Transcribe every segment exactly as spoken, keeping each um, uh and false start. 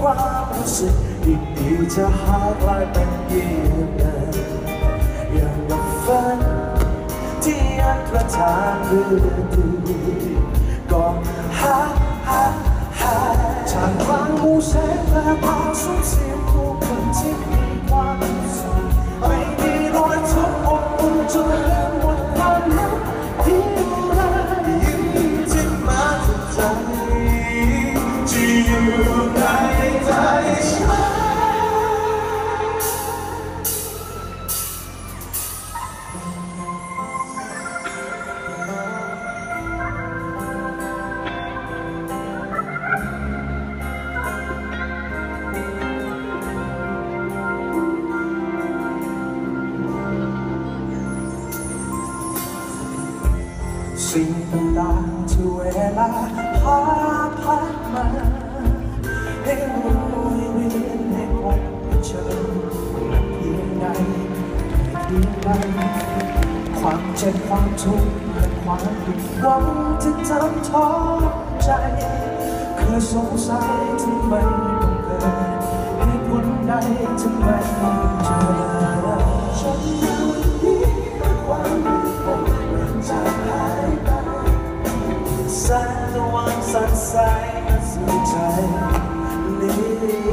ความรู้สึกดีๆจะหายกลายเป็นเยี่ยมเลยอย่างกับฝันที่อันตรธานเรื่อยดูก็หาหาหาจากกลางหมู่แสงและพาสูญเสียผู้คนที่มีความสุขไม่มีรอยทุกข์อบอุ่นจนลืมหมดความรักที่รักยิ่งที่มาจากใจที่อยู่ในใจฉันสิ่งต่างๆที่เวลาพาพัดมาให้รู้ให้เรียนให้พบให้เจอมันเพียงใดเพียงใดความเจ็บความทุกข์และความผิดหวังที่ทำท้อใจเคยสงสัยทำไมต้องเกิดเหตุผลใดทำไมเจอฉันอยู่ที่ความผิดผมมันจะหายไปแสงตะวันสดใสมาสู่ใจนี้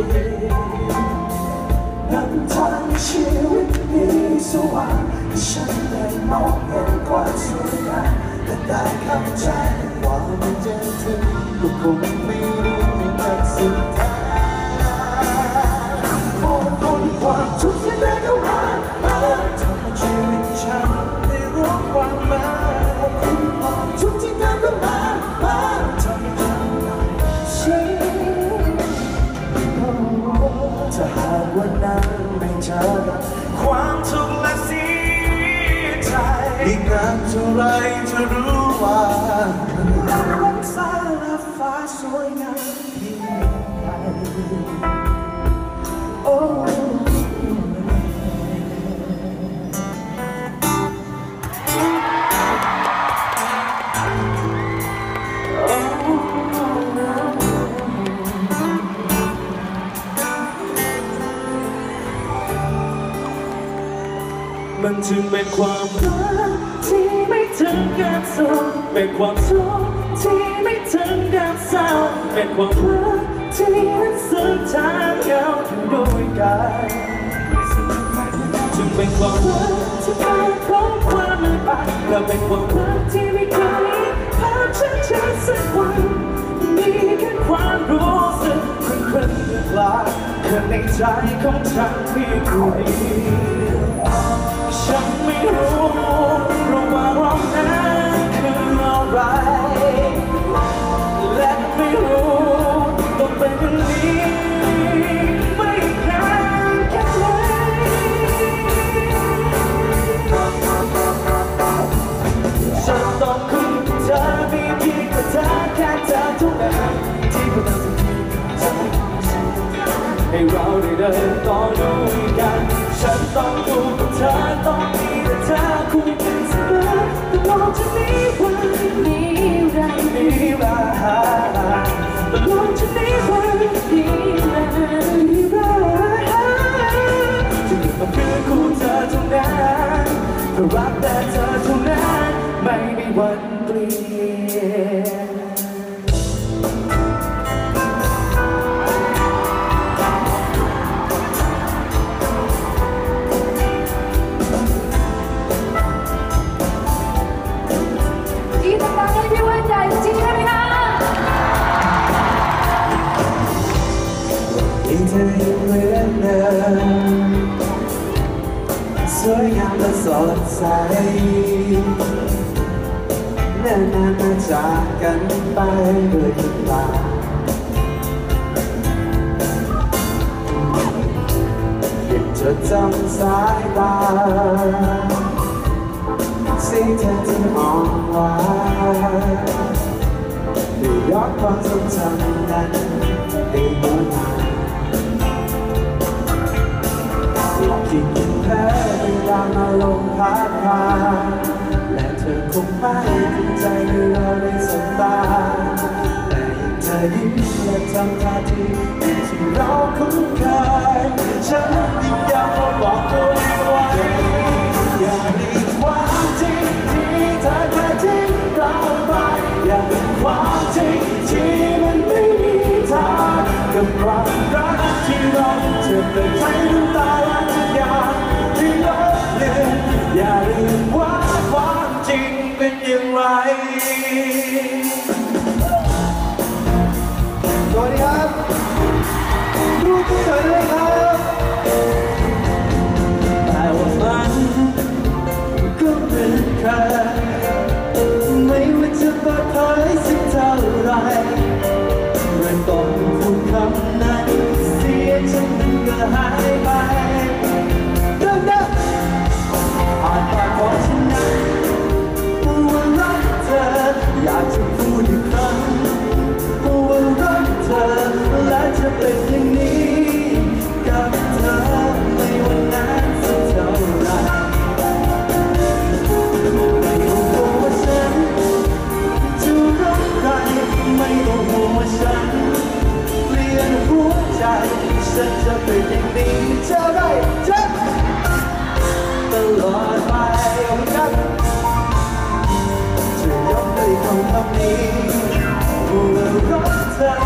นำทางชีวิตมีสว่างฉันได้มองเห็นความสวยงามและได้เข้าใจว่ามันจะถึงก็คงไม่รู้ในสุดท้ายมองคนความทุกข์ที่ได้เข้ามาทำให้ชีวิตฉันได้รู้ความหมายความทุกข์ที่ได้เข้ามาทำให้ฉันได้ชีวิตถ้าหากวันนั้นไม่เจอความทุกข์และเสียใจอีกนานเท่าไรจะรู้ว่ารักวันฟ้าและฟ้าสวยงามเพียงใดโอ้มันจึงเป็นความรักที่ไม่ถึงการสุขเป็นความทุกข์ที่ไม่ถึงการเศร้าเป็นความรักที่มันซึ้งทางเงาอยู่ด้วยกันจึงเป็นความรักที่ไม่พบความมืดบอดและเป็นความรักที่ไม่เคยพาฉันเจอสักวันมีแค่ความรู้สึกครึ่งครึ่งกลางแค่ในใจของฉันเพียงคนเดียวฉันไม่รู้ระหว่างเรานั้นคืออะไรและไม่รู้ต้องเป็นอย่างนี้ไม่นานแค่ไหนฉันต้องคุยกับเธอมีเพียงแค่เธอแค่เธอเท่านั้นที่พลังจะมีให้เราได้เดินต่อด้วยกันฉันต้องอยู่กับเธอต้องมีแต่เธอคู่กันเสมอตลอดจากนี้วันนี้รักนี้รักตลอดจากนี้วันนี้รักนี้รักจะอยู่กับเพื่อนคู่เธอเท่านั้นเพื่อรักแต่เธอเท่านั้นไม่มีวันเปลี่ยนเธอยังเหมือนเดิมสวยงามและสดใสเนิ่นนานมาจากกันไปด้วยน้ำตายังจดจำสายตาสิ่งเธอที่มองไว้ดูย้อนความทรงจำนั้นได้หมดที่กินแพ้เวลามาลงพัดพาและเธอคงไม่เข้าใจเมื่อเราได้สบตาแต่ยิ่งเธออยิ้มและทำท่าทีที่เราคุ้นเคยฉันยิ่งอยากมาบอกตัวเองไว้อย่าหลีกความจริงที่เธอแค่ทิ้งเราไปอย่าเป็นความจริงที่มันไม่มีทางกับความรักที่เราจะเป็นใช้น้ำตาและทุกอย่างที่ลบเลือนอย่าลืมว่าความจริงเป็นอย่างไรสวัสดีครับดูตัวเฉยเลยครับแต่ว่ามันก็เหมือนเคยไม่ว่าจะเปิดเผยสักเท่าไรเมื่อต้องพูดคำนั้นเสียฉันก็หายไปเดินเดินผ่านปากของฉันนั้นว่ารักเธออยากจะพูดอีกครั้งว่ารักเธอและจะเป็นอย่างนี้กับเธอไม่ว่านานสักเท่าไรไม่ต้องกลัวว่าฉันจะรักใครไม่ต้องห่วงว่าฉันเปลี่ยนหัวใจฉันจะเป็นอย่างนี้จะได้จะตลอดไปครับจะยกด้วยคำคำนี้ว่ารักเธอ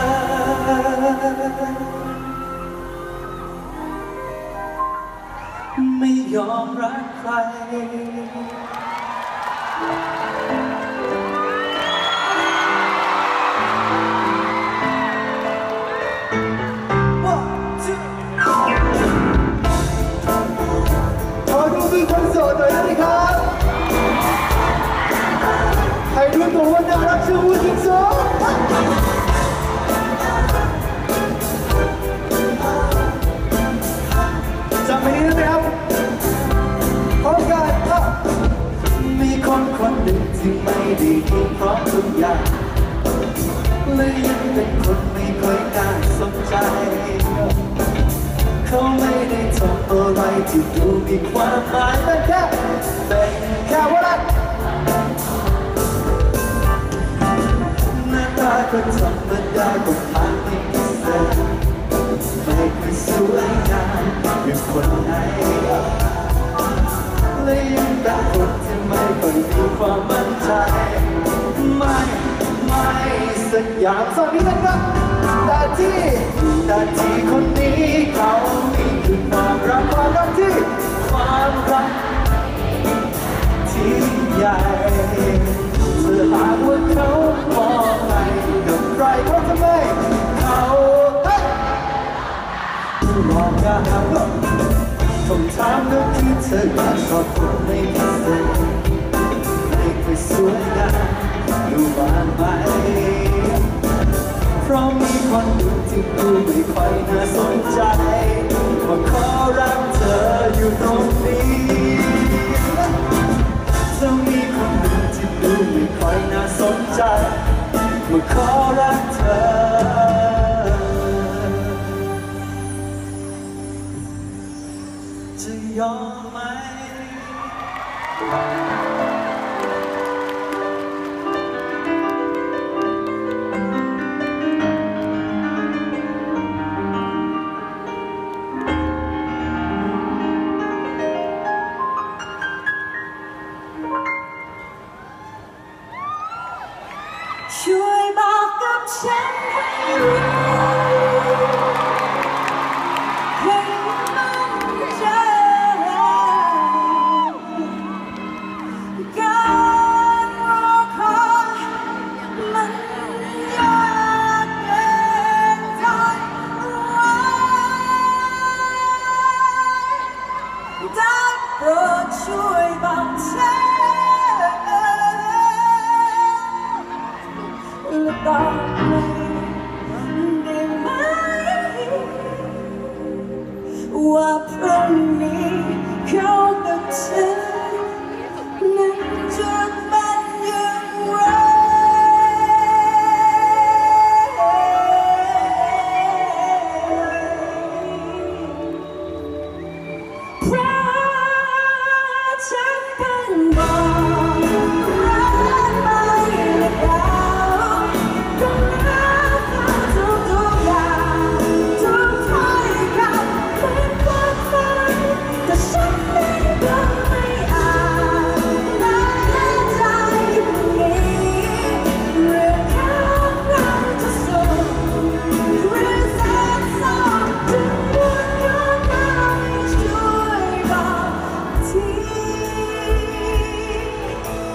ไม่ยอมรักใครขอดูมีคนโสดหน่อยได้ไหมครับใครรู้ตัวว่าน่ารักชื่อวุฒิโสจำไม่ได้ไหมครับพร้อมกันมีคนคนหนึ่งที่ไม่ดีพร้อมทุกอย่างเลยยังเป็นคนไม่ค่อยน่าสนใจเขาไม่ได้ทำอะไรที่ดูมีความหมายแต่แค่เป็นแค่ว่ารักหน้าตาก็ธรรมดาก็ผ่านไม่พิเศษไม่เคยสวยงามเป็นคนไหนเลยยังเป็นคนที่ไม่ค่อยมีความมั่นใจไม่ไม่สักอย่างสวัสดีนะครับแต่ที่แต่ที่คนนี้เขามีคือความรักความรักที่ความรักที่ใหญ่เธอหากว่าเขามองไปกับใครเขาทำไมเขามองกันคำถามก็คือเธออยากชอบคนไม่พิเศษไม่ค่อยสวยงามดูบ้านไหมเพราะมีคนอื่นที่ดูไม่ค่อยน่าสนใจว่าขอรักเธออยู่ตรงนี้จะมีคนอื่นที่ดูไม่ค่อยน่าสนใจว่าขอรักเธอจะยอมไหมช่วยบอกกับฉันให้รู้ให้มันใจการรอคอยมันยากเกินทนไว้ได้โปรดช่วยบอกฉันและบอกเลย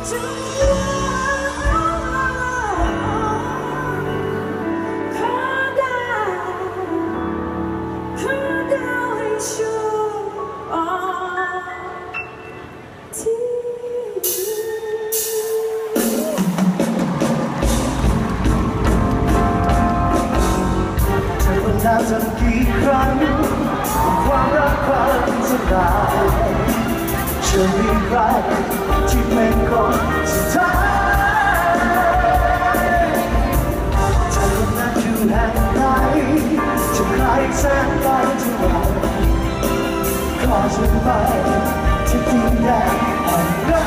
แล้วจะกี่ครั้งความรักความสลายจะมีใครที่เป็นคนสุดท้ายเธอคนนั้นอยู่แห่งไหนจะใครแสนไกลเท่าไรขอฉันไปที่ดินแดนแห่งนั้น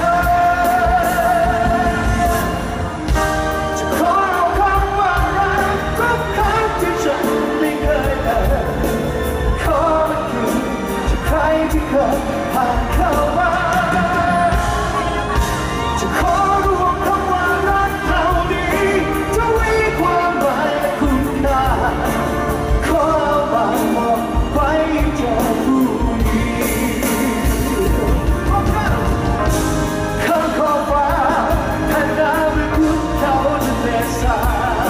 ที่เคยผ่านเข้ามาจะขอรวมคำว่ารักเท่านี้จะมีความหมายและคุณค่าขอมาบอกไว้เจ้าผู้นี้ข้างขอบฟ้าแผ่นน้ำเป็นคุณเขาจะเด็ดสาย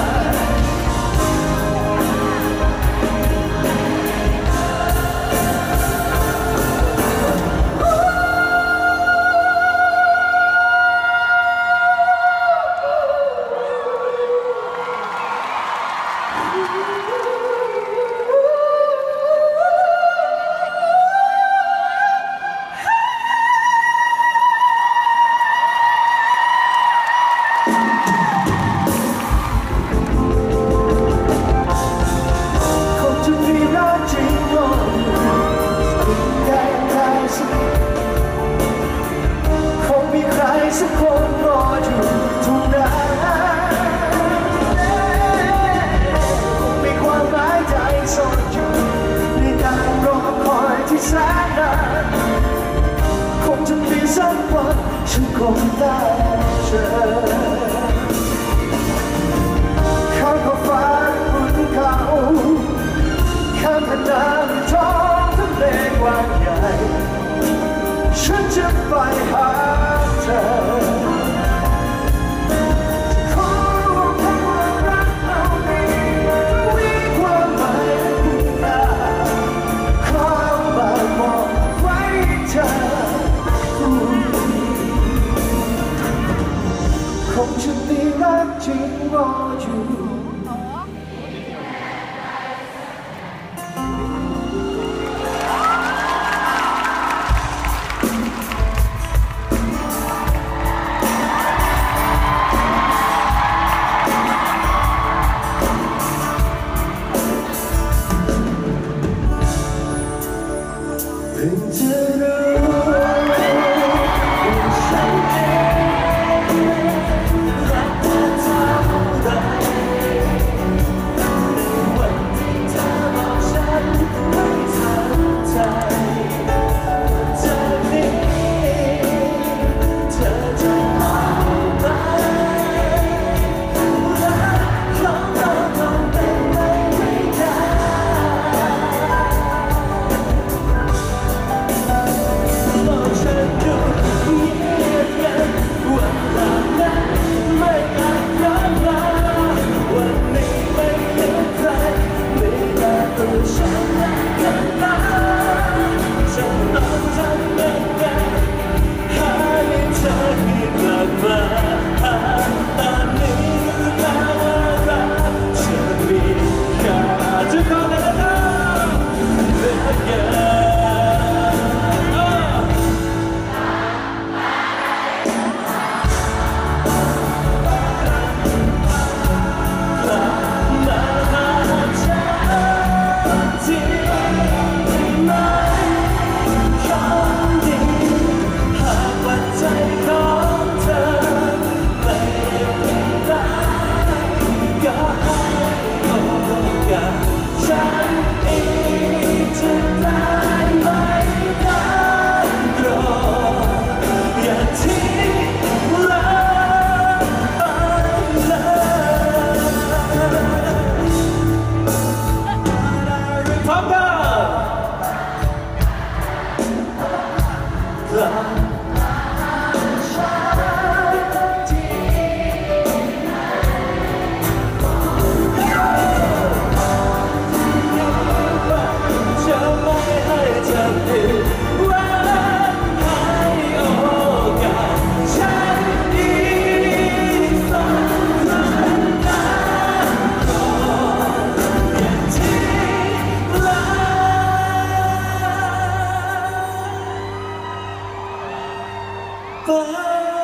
สักคนรออยู่ตรงนั้นมีความหมายใจซ่อนอยู่ในการรอคอยที่แสนนานคงจะมีสักวันฉันคงได้เจอข้างขอบฟ้าบนเขาข้ามแผ่นน้ำท้องทะเลกว้างใหญ่ฉันจะไปหาเธอขอรวมคำว่ารักเรานี้มีความหมายและคุณค่าขอมาบอกไว้เธอคงจะมีรักจริงรออยู่เพิ่งจะรู้ว่าฉันเองรักเธอเท่าไรย